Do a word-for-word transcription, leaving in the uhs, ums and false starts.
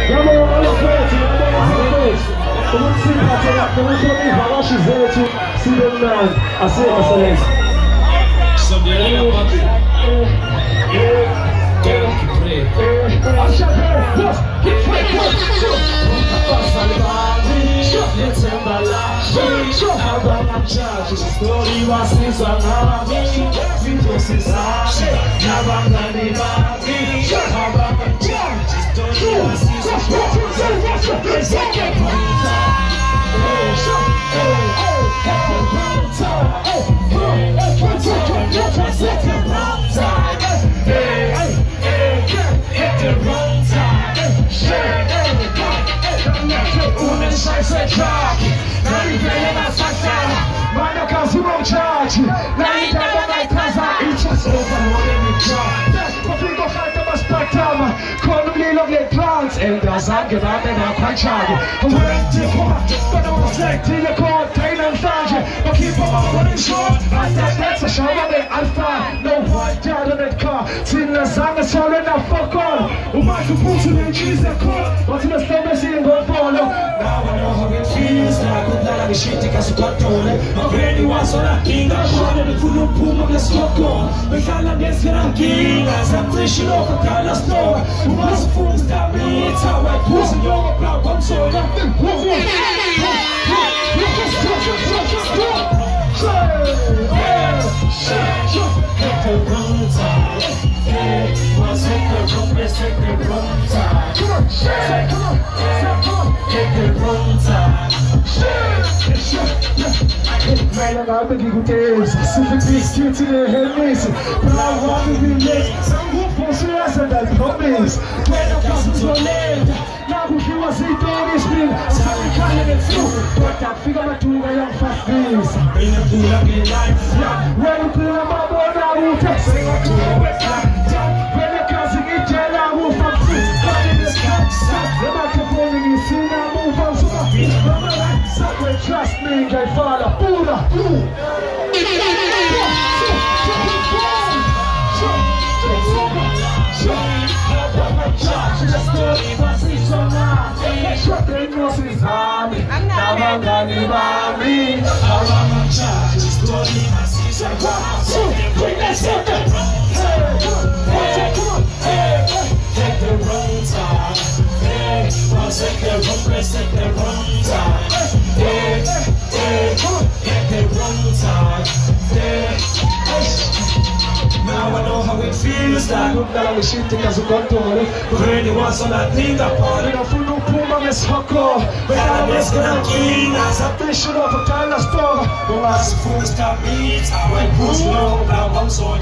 And as I get out and I'm quite shy. I went to home, but I was like to your court, pain and fashion. But keep on running short. I said that's a show of it. I find no one down in that car. Seeing the song is all in that fuck on. Who might have put to the cheese that caught. What's in the stomach scene going follow? Now I know how it feels. Now I could not have a shit to get some control. My granny was on a king. I wanted to put a boom of the smoke on. But Kala gets gonna king. As I'm pushing off a Kala store. Who was a fool stop me? It's how I push and you're a block, I'm so nothing. Hit the wrong time. Once hit the wrong, let's hit the wrong time. Come on, say, come on, come on. Hit the wrong time. Man, I think you could specifically still to the head race. But I want to be late. Some good for serious and that's promise. When the comes to land, now who he was it on this thing. Sorry, can't let it through. But I figure out to my young fast days. In a pool of your life, yeah. When you pull them up, I will text. Sing up to the website. When the cousin in jail, I will fuck you. But in the sky, the microphone in you see now move on to my feet. Subway, trust me, get father, Buddha, blue. Take the wrong time. Take the wrong place, take the wrong time. Take the wrong time. Now I know how it feels like. Now we shit to cause we got to it. But anyone so that thing that part of the full of Puma is Hoko. But I'm just gonna king as a fish of a kind of store. But as the food stop me, it's how I push low. Now I'm so